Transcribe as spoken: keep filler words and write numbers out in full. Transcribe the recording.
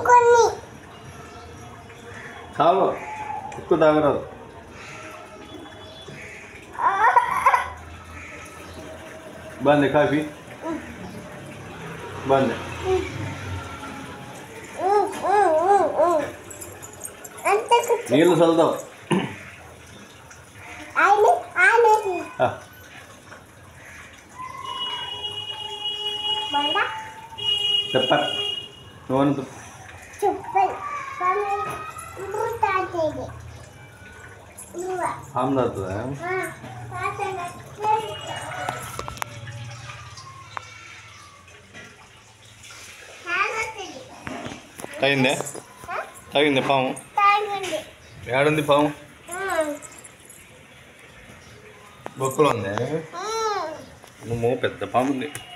చాలు ఎక్కువ తాగరాదు. బాగుంది కాఫీ, బాగుంది. నీళ్ళు చల్లుదాం. చెప్ప నువ్వు ఆమె తాగుతుందా? తాగిందే తాగిందే పాము. ఏడుంది పాము? బొక్కలో ఉంది. నువ్వు పెద్ద పాము ఉంది.